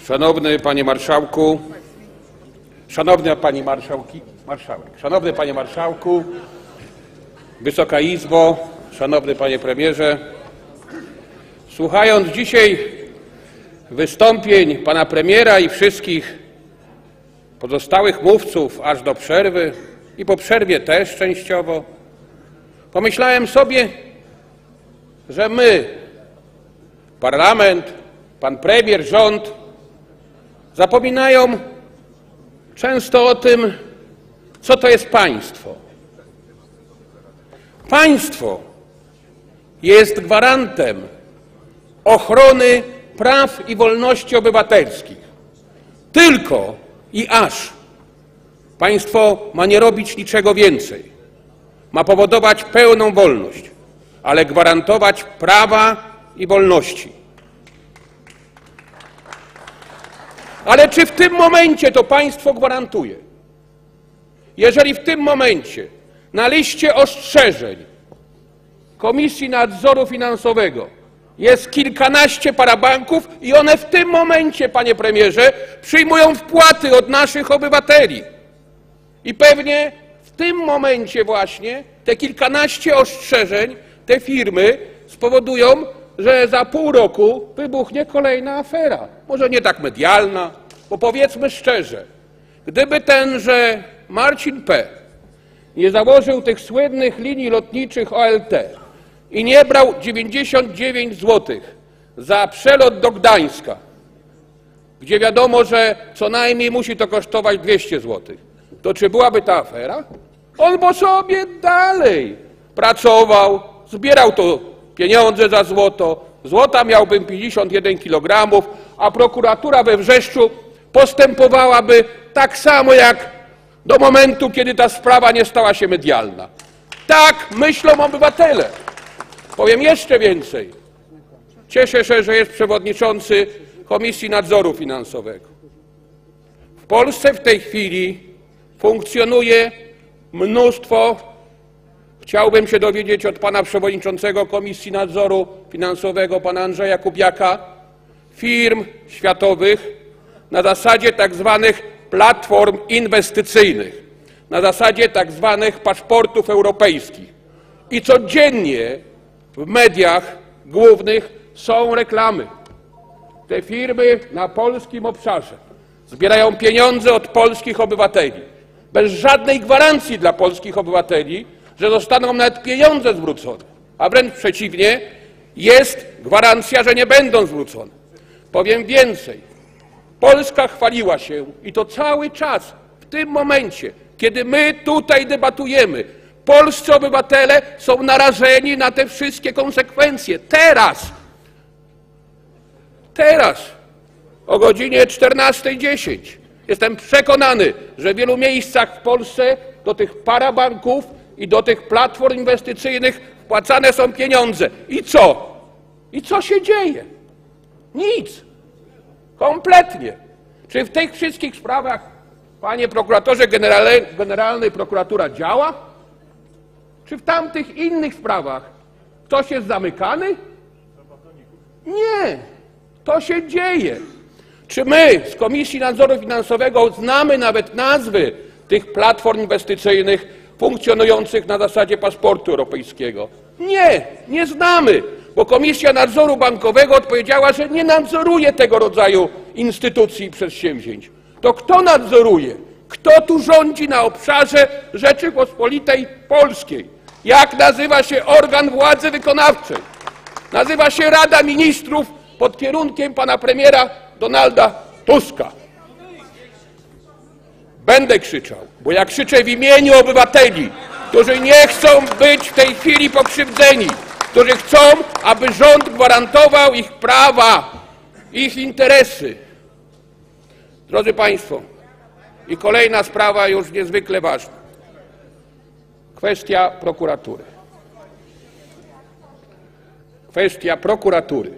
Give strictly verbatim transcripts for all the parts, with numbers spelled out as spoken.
Szanowny Panie Marszałku, Szanowna Pani Marszałki, Marszałek, Szanowny Panie Marszałku, Wysoka Izbo, Szanowny Panie Premierze, słuchając dzisiaj wystąpień Pana Premiera i wszystkich pozostałych mówców aż do przerwy i po przerwie też częściowo, pomyślałem sobie, że my, Parlament, Pan Premier, rząd zapominają często o tym, co to jest państwo. Państwo jest gwarantem ochrony praw i wolności obywatelskich. Tylko i aż państwo ma nie robić niczego więcej. Ma powodować pełną wolność, ale gwarantować prawa i wolności. Ale czy w tym momencie to państwo gwarantuje? Jeżeli w tym momencie na liście ostrzeżeń Komisji Nadzoru Finansowego jest kilkanaście parabanków i one w tym momencie, panie premierze, przyjmują wpłaty od naszych obywateli. I pewnie w tym momencie właśnie te kilkanaście ostrzeżeń, te firmy spowodują, że za pół roku wybuchnie kolejna afera. Może nie tak medialna, bo powiedzmy szczerze, gdyby tenże Marcin P. nie założył tych słynnych linii lotniczych O L T i nie brał dziewięćdziesiąt dziewięć złotych za przelot do Gdańska, gdzie wiadomo, że co najmniej musi to kosztować dwieście złotych, to czy byłaby ta afera? On bo sobie dalej pracował, zbierał to pieniądze za złoto, złota miałbym pięćdziesiąt jeden kilogramów, a prokuratura we Wrzeszczu postępowałaby tak samo jak do momentu, kiedy ta sprawa nie stała się medialna. Tak myślą obywatele. Powiem jeszcze więcej. Cieszę się, że jest przewodniczący Komisji Nadzoru Finansowego. W Polsce w tej chwili funkcjonuje mnóstwo, chciałbym się dowiedzieć od pana przewodniczącego Komisji Nadzoru Finansowego, pana Andrzeja Kubiaka, firm światowych na zasadzie tak zwanych platform inwestycyjnych, na zasadzie tak zwanych paszportów europejskich. I codziennie w mediach głównych są reklamy. Te firmy na polskim obszarze zbierają pieniądze od polskich obywateli, bez żadnej gwarancji dla polskich obywateli, że zostaną nawet pieniądze zwrócone, a wręcz przeciwnie, jest gwarancja, że nie będą zwrócone. Powiem więcej, Polska chwaliła się i to cały czas, w tym momencie, kiedy my tutaj debatujemy, polscy obywatele są narażeni na te wszystkie konsekwencje. Teraz, teraz o godzinie czternastej dziesięć jestem przekonany, że w wielu miejscach w Polsce do tych parabanków i do tych platform inwestycyjnych wpłacane są pieniądze. I co? I co się dzieje? Nic. Kompletnie. Czy w tych wszystkich sprawach, panie prokuratorze generalny, prokuratura działa? Czy w tamtych innych sprawach ktoś jest zamykany? Nie. To się dzieje. Czy my z Komisji Nadzoru Finansowego znamy nawet nazwy tych platform inwestycyjnych funkcjonujących na zasadzie paszportu europejskiego? Nie, nie znamy, bo Komisja Nadzoru Bankowego odpowiedziała, że nie nadzoruje tego rodzaju instytucji i przedsięwzięć. To kto nadzoruje? Kto tu rządzi na obszarze Rzeczypospolitej Polskiej? Jak nazywa się organ władzy wykonawczej? Nazywa się Rada Ministrów pod kierunkiem pana premiera Donalda Tuska. Będę krzyczał, bo ja krzyczę w imieniu obywateli, którzy nie chcą być w tej chwili pokrzywdzeni, którzy chcą, aby rząd gwarantował ich prawa, ich interesy. Drodzy państwo, i kolejna sprawa już niezwykle ważna. Kwestia prokuratury. Kwestia prokuratury.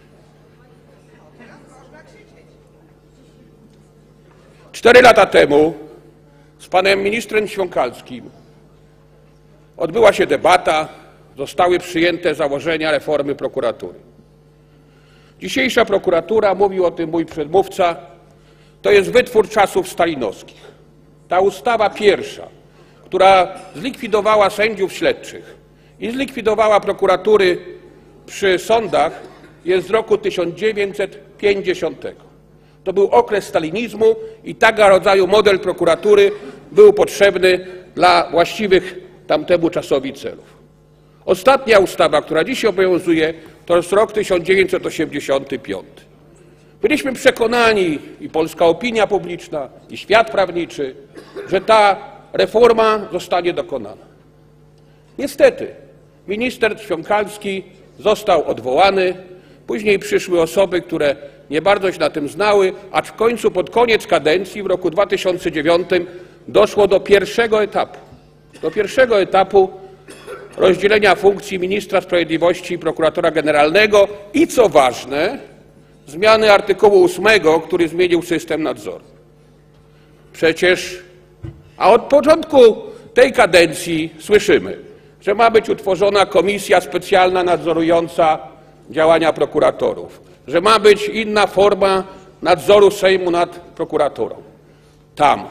Cztery lata temu z panem ministrem Ćwiąkalskim odbyła się debata, zostały przyjęte założenia reformy prokuratury. Dzisiejsza prokuratura, mówił o tym mój przedmówca, to jest wytwór czasów stalinowskich. Ta ustawa pierwsza, która zlikwidowała sędziów śledczych i zlikwidowała prokuratury przy sądach, jest z roku tysiąc dziewięćset pięćdziesiątego. To był okres stalinizmu i tego rodzaju model prokuratury był potrzebny dla właściwych tamtemu czasowi celów. Ostatnia ustawa, która dziś obowiązuje, to jest rok tysiąc dziewięćset osiemdziesiąty piąty. Byliśmy przekonani, i polska opinia publiczna, i świat prawniczy, że ta reforma zostanie dokonana. Niestety minister Ćwiąkalski został odwołany, później przyszły osoby, które nie bardzo się na tym znały, aż w końcu pod koniec kadencji w roku dwa tysiące dziewiątym doszło do pierwszego etapu. Do pierwszego etapu rozdzielenia funkcji ministra sprawiedliwości i prokuratora generalnego i, co ważne, zmiany artykułu ósmego, który zmienił system nadzoru. Przecież, a od początku tej kadencji słyszymy, że ma być utworzona komisja specjalna nadzorująca działania prokuratorów, że ma być inna forma nadzoru Sejmu nad prokuraturą. Tam.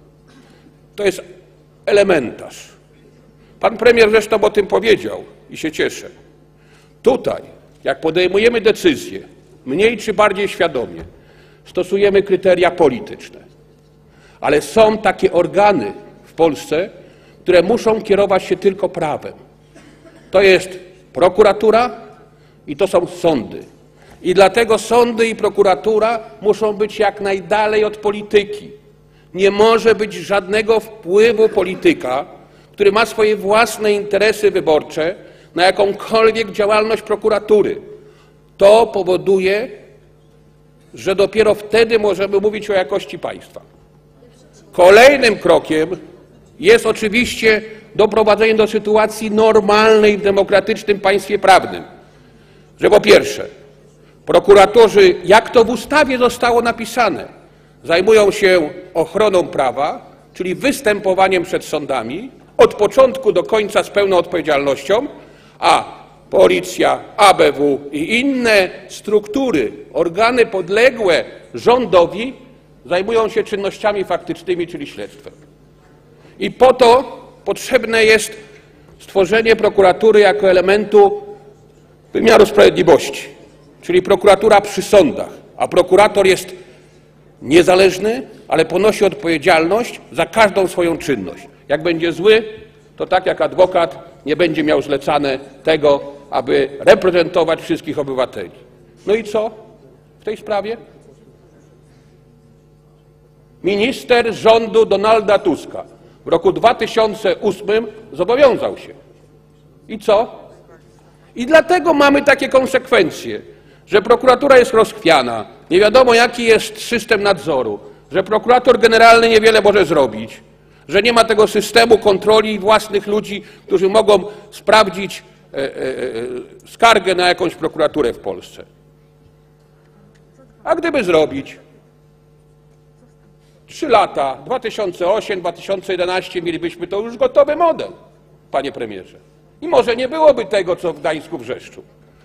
To jest elementarz. Pan premier zresztą o tym powiedział i się cieszę. Tutaj, jak podejmujemy decyzje, mniej czy bardziej świadomie, stosujemy kryteria polityczne. Ale są takie organy w Polsce, które muszą kierować się tylko prawem. To jest prokuratura i to są sądy. I dlatego sądy i prokuratura muszą być jak najdalej od polityki. Nie może być żadnego wpływu polityka, który ma swoje własne interesy wyborcze, na jakąkolwiek działalność prokuratury. To powoduje, że dopiero wtedy możemy mówić o jakości państwa. Kolejnym krokiem jest oczywiście doprowadzenie do sytuacji normalnej w demokratycznym państwie prawnym, że po pierwsze prokuratorzy, jak to w ustawie zostało napisane, zajmują się ochroną prawa, czyli występowaniem przed sądami od początku do końca z pełną odpowiedzialnością, a policja, A B W i inne struktury, organy podległe rządowi zajmują się czynnościami faktycznymi, czyli śledztwem. I po to potrzebne jest stworzenie prokuratury jako elementu wymiaru sprawiedliwości, czyli prokuratura przy sądach, a prokurator jest niezależny, ale ponosi odpowiedzialność za każdą swoją czynność. Jak będzie zły, to tak jak adwokat nie będzie miał zlecane tego, aby reprezentować wszystkich obywateli. No i co w tej sprawie? Minister rządu Donalda Tuska w roku dwa tysiące ósmym zobowiązał się. I co? I dlatego mamy takie konsekwencje, że prokuratura jest rozchwiana, nie wiadomo jaki jest system nadzoru, że prokurator generalny niewiele może zrobić, że nie ma tego systemu kontroli własnych ludzi, którzy mogą sprawdzić e, e, e, skargę na jakąś prokuraturę w Polsce. A gdyby zrobić trzy lata, dwa tysiące ósmy, dwa tysiące jedenaście, mielibyśmy to już gotowy model, panie premierze. I może nie byłoby tego, co w Gdańsku, Wrzeszczu.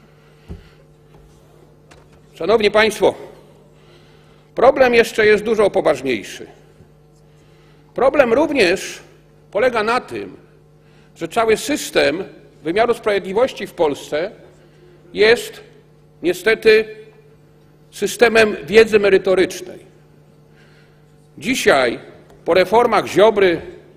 Szanowni państwo, problem jeszcze jest dużo poważniejszy. Problem również polega na tym, że cały system wymiaru sprawiedliwości w Polsce jest niestety systemem wiedzy merytorycznej. Dzisiaj po reformach Ziobry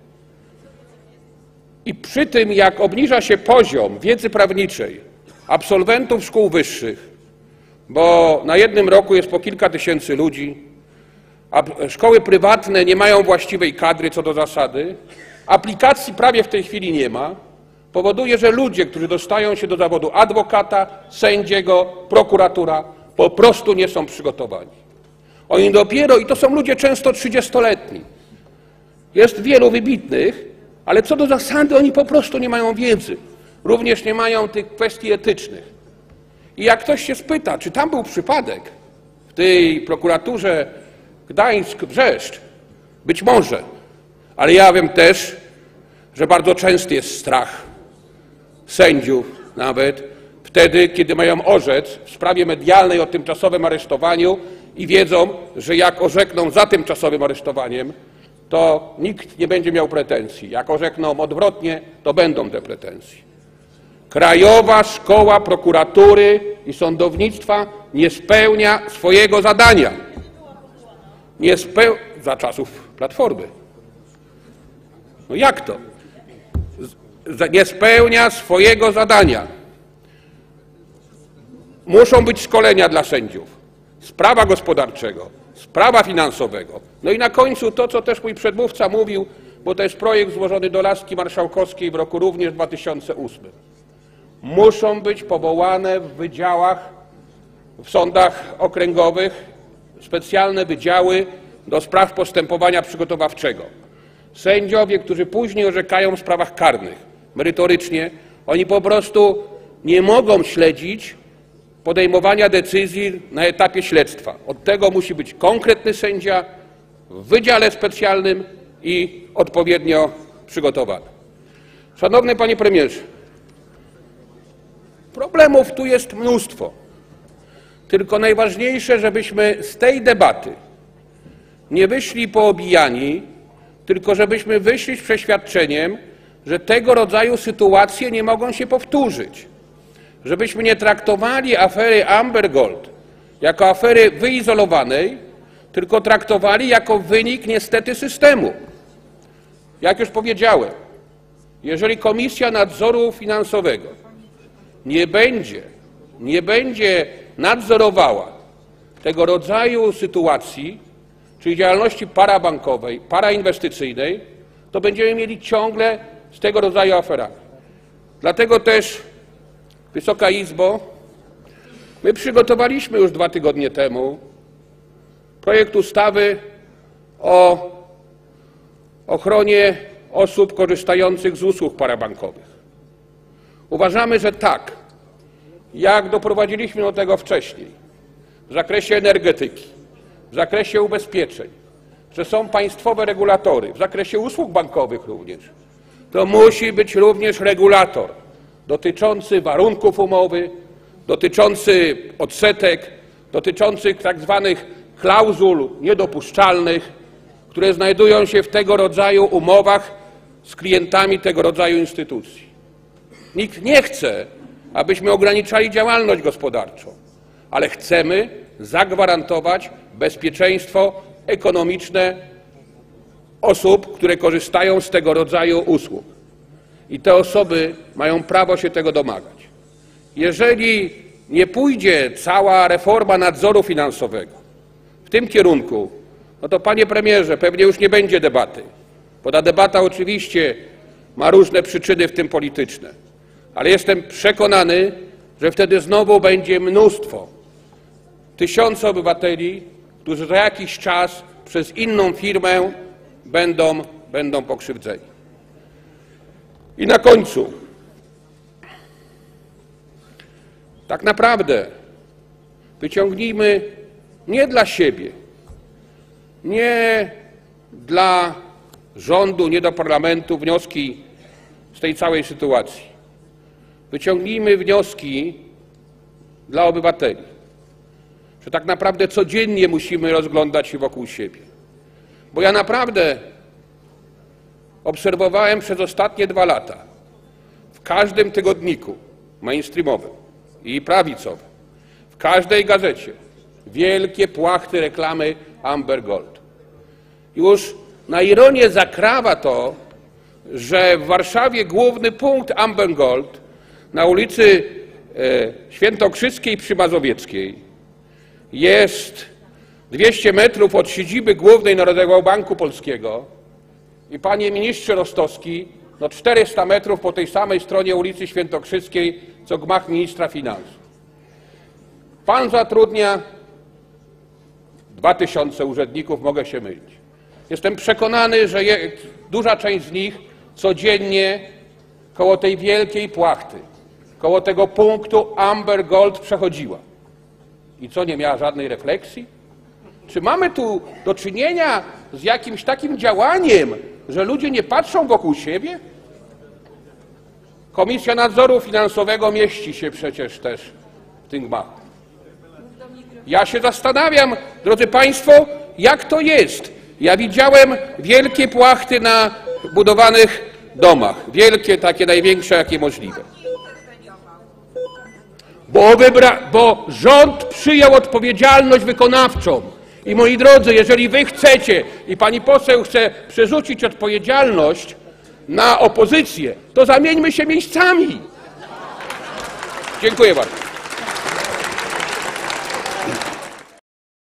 i przy tym, jak obniża się poziom wiedzy prawniczej absolwentów szkół wyższych, bo na jednym roku jest po kilka tysięcy ludzi, a szkoły prywatne nie mają właściwej kadry co do zasady, aplikacji prawie w tej chwili nie ma, powoduje, że ludzie, którzy dostają się do zawodu adwokata, sędziego, prokuratora, po prostu nie są przygotowani. Oni dopiero, i to są ludzie często trzydziestoletni, jest wielu wybitnych, ale co do zasady oni po prostu nie mają wiedzy. Również nie mają tych kwestii etycznych. I jak ktoś się spyta, czy tam był przypadek w tej prokuraturze Gdańsk-Brzeszcz, być może, ale ja wiem też, że bardzo częsty jest strach sędziów nawet wtedy, kiedy mają orzec w sprawie medialnej o tymczasowym aresztowaniu i wiedzą, że jak orzekną za tymczasowym aresztowaniem, to nikt nie będzie miał pretensji. Jak orzekną odwrotnie, to będą te pretensje. Krajowa Szkoła Prokuratury i Sądownictwa nie spełnia swojego zadania. Nie speł... Za czasów Platformy. No jak to? Nie spełnia swojego zadania. Muszą być szkolenia dla sędziów z prawa gospodarczego, z prawa finansowego. No i na końcu to, co też mój przedmówca mówił, bo to jest projekt złożony do laski marszałkowskiej w roku również dwa tysiące ósmym. Muszą być powołane w wydziałach, w sądach okręgowych specjalne wydziały do spraw postępowania przygotowawczego. Sędziowie, którzy później orzekają w sprawach karnych, merytorycznie, oni po prostu nie mogą śledzić podejmowania decyzji na etapie śledztwa. Od tego musi być konkretny sędzia w wydziale specjalnym i odpowiednio przygotowany. Szanowny Panie Premierze, problemów tu jest mnóstwo. Tylko najważniejsze, żebyśmy z tej debaty nie wyszli poobijani, tylko żebyśmy wyszli z przeświadczeniem, że tego rodzaju sytuacje nie mogą się powtórzyć. Żebyśmy nie traktowali afery Amber Gold jako afery wyizolowanej, tylko traktowali jako wynik niestety systemu. Jak już powiedziałem, jeżeli Komisja Nadzoru Finansowego nie będzie, nie będzie nadzorowała tego rodzaju sytuacji, czyli działalności parabankowej, parainwestycyjnej, to będziemy mieli ciągle z tego rodzaju aferami. Dlatego też, Wysoka Izbo, my przygotowaliśmy już dwa tygodnie temu projekt ustawy o ochronie osób korzystających z usług parabankowych. Uważamy, że tak, jak doprowadziliśmy do tego wcześniej, w zakresie energetyki, w zakresie ubezpieczeń, że są państwowe regulatory, w zakresie usług bankowych również, to musi być również regulator dotyczący warunków umowy, dotyczący odsetek, dotyczących tak zwanych klauzul niedopuszczalnych, które znajdują się w tego rodzaju umowach z klientami tego rodzaju instytucji. Nikt nie chce, abyśmy ograniczali działalność gospodarczą, ale chcemy zagwarantować bezpieczeństwo ekonomiczne osób, które korzystają z tego rodzaju usług. I te osoby mają prawo się tego domagać. Jeżeli nie pójdzie cała reforma nadzoru finansowego w tym kierunku, no to Panie Premierze, pewnie już nie będzie debaty, bo ta debata oczywiście ma różne przyczyny, w tym polityczne, ale jestem przekonany, że wtedy znowu będzie mnóstwo, tysiące obywateli, którzy za jakiś czas przez inną firmę będą, będą pokrzywdzeni. I na końcu, tak naprawdę wyciągnijmy nie dla siebie, nie dla rządu, nie do parlamentu wnioski z tej całej sytuacji. Wyciągnijmy wnioski dla obywateli, że tak naprawdę codziennie musimy rozglądać się wokół siebie. Bo ja naprawdę obserwowałem przez ostatnie dwa lata w każdym tygodniku mainstreamowym i prawicowym, w każdej gazecie wielkie płachty reklamy Amber Gold. Już na ironię zakrawa to, że w Warszawie główny punkt Amber Gold na ulicy Świętokrzyskiej przy Mazowieckiej jest dwieście metrów od siedziby głównej Narodowego Banku Polskiego i, panie ministrze Rostowski, no czterysta metrów po tej samej stronie ulicy Świętokrzyskiej, co gmach ministra finansów. Pan zatrudnia dwa tysiące urzędników, mogę się mylić. Jestem przekonany, że je, duża część z nich codziennie koło tej wielkiej płachty, koło tego punktu Amber Gold przechodziła. I co, nie miała żadnej refleksji? Czy mamy tu do czynienia z jakimś takim działaniem, że ludzie nie patrzą wokół siebie? Komisja Nadzoru Finansowego mieści się przecież też w tym gmachu. Ja się zastanawiam, drodzy Państwo, jak to jest. Ja widziałem wielkie płachty na budowanych domach. Wielkie, takie największe, jakie możliwe. Bo, wybra... bo rząd przyjął odpowiedzialność wykonawczą. I moi drodzy, jeżeli wy chcecie i pani poseł chce przerzucić odpowiedzialność na opozycję, to zamieńmy się miejscami. Dziękuję bardzo.